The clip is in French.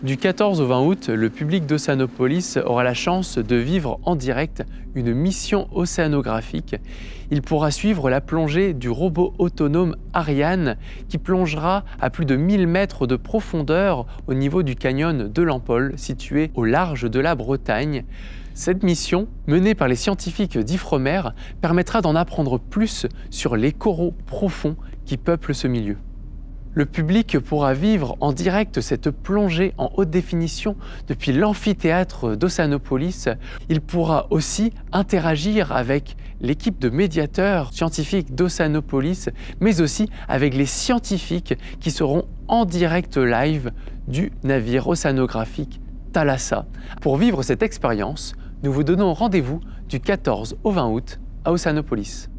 Du 14 au 20 août, le public d'Oceanopolis aura la chance de vivre en direct une mission océanographique. Il pourra suivre la plongée du robot autonome Ariane qui plongera à plus de 1000 mètres de profondeur au niveau du canyon de l'Ampol, situé au large de la Bretagne. Cette mission, menée par les scientifiques d'Ifremer, permettra d'en apprendre plus sur les coraux profonds qui peuplent ce milieu. Le public pourra vivre en direct cette plongée en haute définition depuis l'amphithéâtre d'Oceanopolis. Il pourra aussi interagir avec l'équipe de médiateurs scientifiques d'Oceanopolis, mais aussi avec les scientifiques qui seront en direct live du navire océanographique Thalassa. Pour vivre cette expérience, nous vous donnons rendez-vous du 14 au 20 août à Oceanopolis.